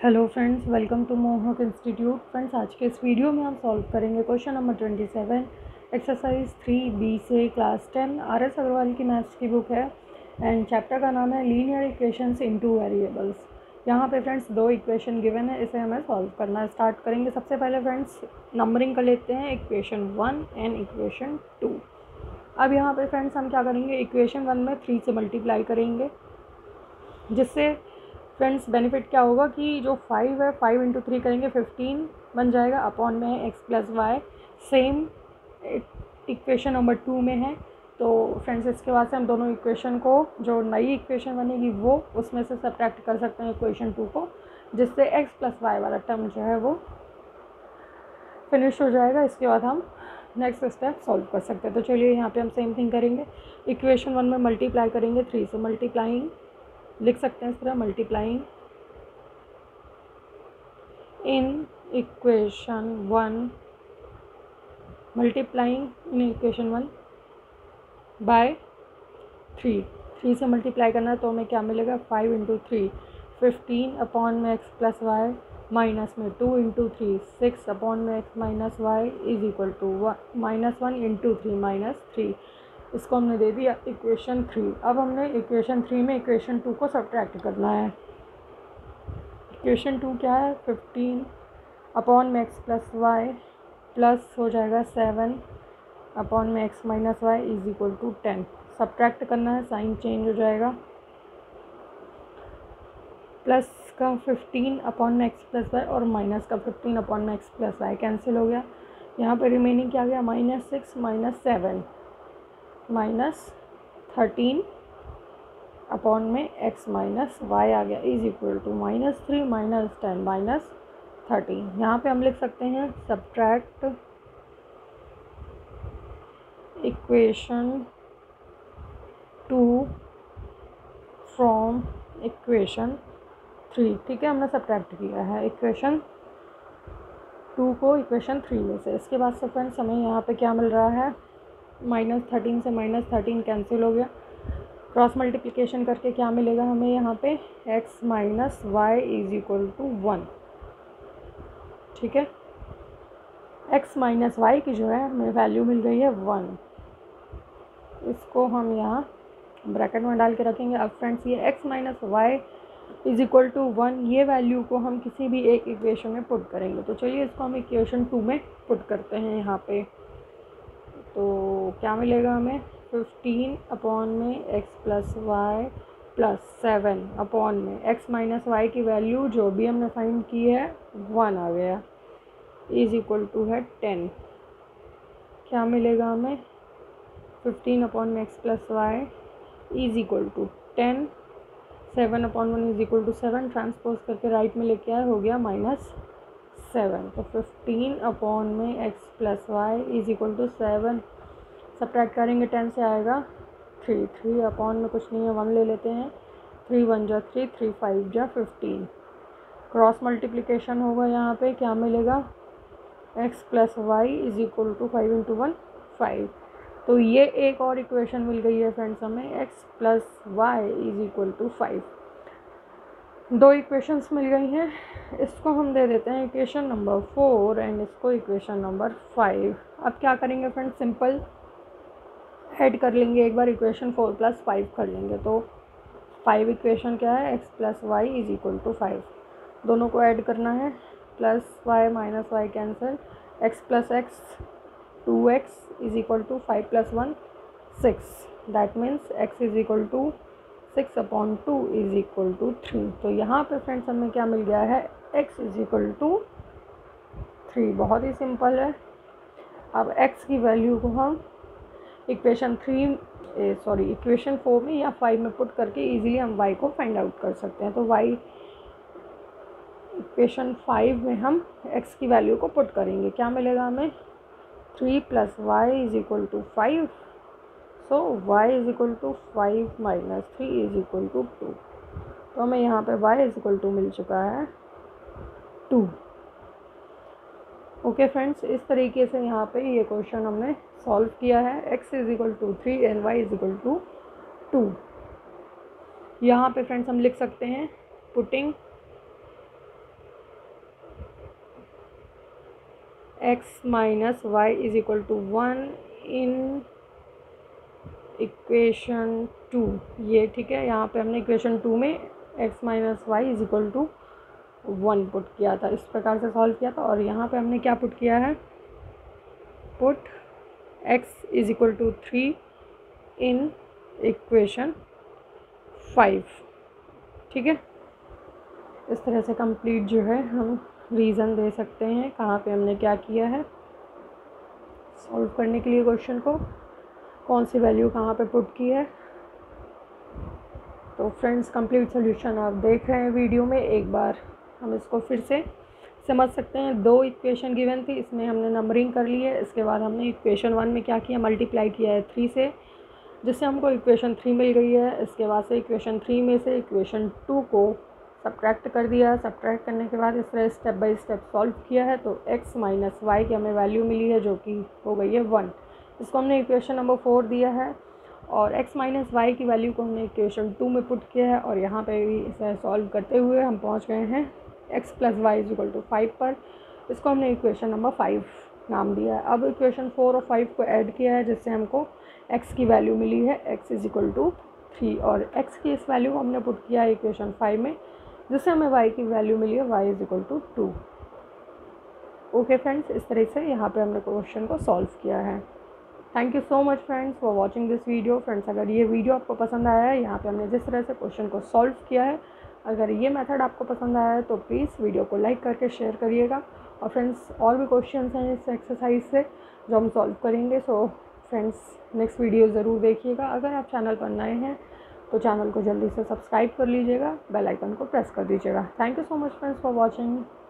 Hello friends, welcome to Mohak institute. Friends, आज के इस वीडियो में हम सॉल्व करेंगे क्वेश्चन नंबर 27 एक्सरसाइज 3B से क्लास 10 RS अग्रवाल की मैथ्स की बुक है एंड चैप्टर का नाम है लीनियर इक्वेशंस इनटू वेरिएबल्स। यहाँ पे फ्रेंड्स दो इक्वेशन गिवन है, इसे हमें सॉल्व करना स्टार्ट करेंगे। सबसे पहले फ्रेंड्स नंबरिंग कर लेते हैं इक्वेशन 1 एंड इक्वेशन 2। अब यहाँ पे फ्रेंड्स हम क्या करेंगे, इक्वेशन 1 में 3 से मल्टीप्लाई करेंगे, जिससे फ्रेंड्स बेनिफिट क्या होगा कि जो 5 है 5 इंटू 3 करेंगे 15 बन जाएगा, अपॉन में है x plus y. Same equation number 2 में है। तो फ्रेंड्स इसके बाद से हम दोनों इक्वेशन को, जो नई इक्वेशन बनेगी वो उसमें से सब्ट्रैक्ट कर सकते हैं इक्वेशन 2 को, जिससे x प्लस वाई वाला टर्म जो है वो फिनिश हो जाएगा। इसके बाद हम नेक्स्ट स्टेप सॉल्व कर सकते हैं। तो चलिए यहाँ पे हम सेम थिंग करेंगे। इक्वेशन 1 में मल्टीप्लाई करेंगे 3 से, मल्टीप्लाइंग लिख सकते हैं इस तरह, multiplying in equation 1, multiplying in equation 1 by 3 से मल्टीप्लाई करना है तो हमें क्या मिलेगा, 5 इंटू 3 15 अपॉन में x प्लस वाई, माइनस में 2 इंटू 3 6 अपॉन में x minus y is equal to -1 into 3 -3। इसको हमने दे दिया इक्वेशन 3। अब हमने इक्वेशन 3 में इक्वेशन 2 को सब्ट्रैक्ट करना है। इक्वेशन 2 क्या है, 15 अपॉन में x प्लस वाई प्लस हो जाएगा 7 अपॉन में x minus y is equal to 10। Subtract करना है, साइन चेंज हो जाएगा, प्लस का 15 अपॉन में x प्लस वाई और माइनस का 15 अपॉन में x प्लस वाई कैंसिल हो गया। यहाँ पे रिमेनिंग क्या गया, -6 -7 -13 अपॉन में x माइनस वाई आ गया इज इक्वल टू -3 -10 -13। यहाँ पे हम लिख सकते हैं सब्ट्रैक्ट इक्वेशन 2 फ्रॉम इक्वेशन 3। ठीक है, हमने सब्ट्रैक्ट किया है इक्वेशन 2 को इक्वेशन 3 में से। इसके बाद से फ्रेंड्स हमें यहाँ पे क्या मिल रहा है, -13 से -13 कैंसिल हो गया। क्रॉस मल्टीप्लिकेशन करके क्या मिलेगा हमें यहाँ पे, x minus y is equal to 1। ठीक है, x माइनस वाई की जो है हमें वैल्यू मिल गई है 1। इसको हम यहाँ ब्रैकेट में डाल के रखेंगे। अब फ्रेंड्स ये x minus y is equal to 1, ये वैल्यू को हम किसी भी एक इक्वेशन में पुट करेंगे। तो चलिए इसको हम इक्वेशन 2 में पुट करते हैं यहाँ पे। तो क्या मिलेगा हमें, 15 अपॉन में x plus y plus 7 upon में x माइनस वाई की वैल्यू जो भी हमने फाइंड की है 1 आ गया इज इक्वल टू है 10। क्या मिलेगा हमें, 15 अपॉन में x plus y is equal to 10, 7 upon 1 is equal to 7, transpose करके राइट में लेके आए, हो गया -7। तो 15 अपॉन में x plus y is equal to 7, subtract करेंगे 10 से आएगा 3 अपॉन में कुछ नहीं है 1 ले लेते हैं, 3 1 जा 3 3 5 जा 15। क्रॉस मल्टीप्लिकेशन होगा, यहाँ पे क्या मिलेगा, x plus y is equal to 5 into 1 5। तो ये एक और इक्वेशन मिल गई है फ्रेंड्स हमें, x plus y is equal to 5। दो इक्वेशंस मिल गई हैं, इसको हम दे देते हैं इक्वेशन नंबर 4 एंड इसको इक्वेशन नंबर 5। अब क्या करेंगे फ्रेंड्स, सिंपल ऐड कर लेंगे एक बार, इक्वेशन 4 प्लस 5 कर लेंगे। तो 5 इक्वेशन क्या है, x plus y is equal to 5, दोनों को ऐड करना है, plus y minus y cancel, x plus x 2x is equal to 5 plus 1 6, that means x is equal to 6 upon 2 is equal to 3। तो यहाँ पे friends हमें क्या मिल गया है, x इज इक्वल टू 3। बहुत ही सिंपल है। अब x की वैल्यू को हम इक्वेशन 4 में या 5 में पुट करके इजीली हम y को फाइंड आउट कर सकते हैं। तो y इक्वेशन 5 में हम x की वैल्यू को पुट करेंगे, क्या मिलेगा हमें, 3 plus y is equal to 5। So y is equal to 5 minus 3 is equal to 2। तो हमें यहाँ पे y इज इक्वल टू मिल चुका है 2। ओके फ्रेंड्स, इस तरीके से यहाँ पे ये क्वेश्चन हमने सॉल्व किया है। x is equal to 3 and y is equal to 2। यहाँ पे फ्रेंड्स हम लिख सकते हैं putting x minus y is equal to 1 in equation 2, ये ठीक है। यहाँ पे हमने इक्वेशन 2 में x minus y is equal to 1 put किया था, इस प्रकार से सॉल्व किया था। और यहाँ पे हमने क्या पुट किया है, put x is equal to 3 in equation 5, ठीक है। इस तरह से कंप्लीट जो है हम रीज़न दे सकते हैं कहाँ पे हमने क्या किया है सॉल्व करने के लिए, क्वेश्चन को कौन सी वैल्यू कहाँ पे पुट की है। तो फ्रेंड्स कंप्लीट सोल्यूशन आप देख रहे हैं वीडियो में, एक बार हम इसको फिर से समझ सकते हैं। 2 इक्वेशन गिवन थी, इसमें हमने नंबरिंग कर ली है। इसके बाद हमने इक्वेशन 1 में क्या किया, मल्टीप्लाई किया है 3 से, जिससे हमको इक्वेशन 3 मिल गई है। इसके बाद से इक्वेशन 3 में से इक्वेशन 2 को सब्ट्रैक्ट कर दिया। सब्ट्रैक्ट करने के बाद इस तरह स्टेप बाय स्टेप सॉल्व किया है। तो x माइनस वाई की हमें वैल्यू मिली है जो कि हो गई है 1। इसको हमने इक्वेशन नंबर 4 दिया है और x माइनस वाई की वैल्यू को हमने इक्वेशन 2 में पुट किया है। और यहाँ पे भी इसे सॉल्व करते हुए हम पहुँच गए हैं x plus y is equal to 5 पर। इसको हमने इक्वेशन नंबर 5 नाम दिया है। अब इक्वेशन 4 और 5 को ऐड किया है, जिससे हमको x की वैल्यू मिली है x इज इक्वल टू 3, और x की इस वैल्यू को हमने पुट किया है इक्वेशन 5 में, जिससे हमें y की वैल्यू मिली है y is equal to 2। Okay friends, इस तरह से यहाँ पे हमने क्वेश्चन को सॉल्व किया है। Thank you so much friends for watching this video. Friends अगर ये वीडियो आपको पसंद आया है, यहाँ पे हमने जिस तरह से क्वेश्चन को सॉल्व किया है, अगर ये मेथड आपको पसंद आया है तो प्लीज़ वीडियो को लाइक करके शेयर करिएगा। और फ्रेंड्स और भी क्वेश्चंस हैं इस एक्सरसाइज से जो हम सॉल्व करेंगे। सो फ्रेंड्स नेक्स्ट वीडियो ज़रूर देखिएगा। अगर आप चैनल पर नए हैं तो चैनल को जल्दी से सब्सक्राइब कर लीजिएगा, बेल आइकन को प्रेस कर दीजिएगा। Thank you so much friends for watching.